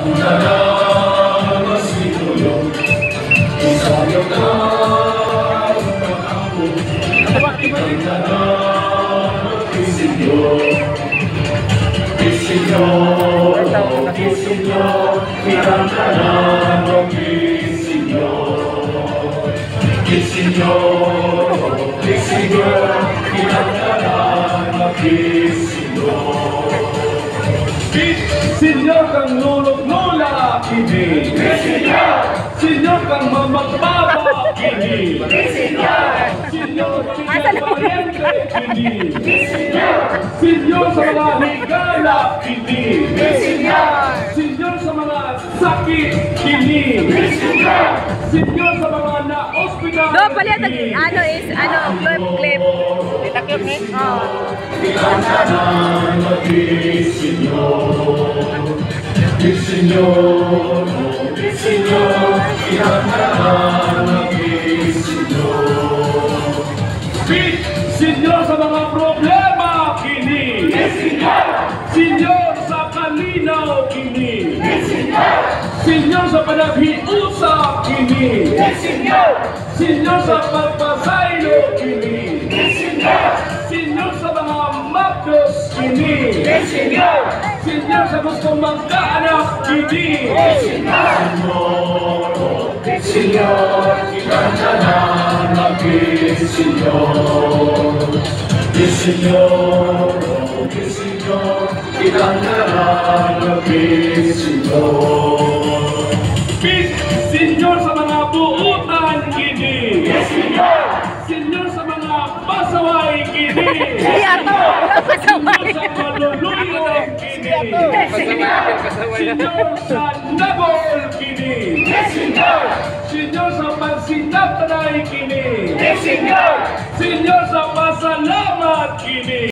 Senyor kang nulog-nula kini, Senyor kang mamagbaba kini, Senyor pinapayente kini, Senyor sa mga higala kini, Senyor sa mga sakit kini, Senyor sa mga na-hospital kini. No, pala ano is clip. Ditakip ni? Oo. Il Signore, Signor sa mga problema kini, Signor sa kalinaw kini, Signor sa panaghiusap kini, Signor sa pagpasaylo kini, Signor sa mga magdos kini, Signor sa gustong magkaanak kini, Signor, ikanta na namin, Signor, Signor, ikanta na namin, Signor. Signor sa mga buutan kini, Signor sa mga pasaway kini, Signor sa maluluyong kini, Signor sa nabol kini, Signor sa pagsinaptanay kini, Signor sa pasalamat kini.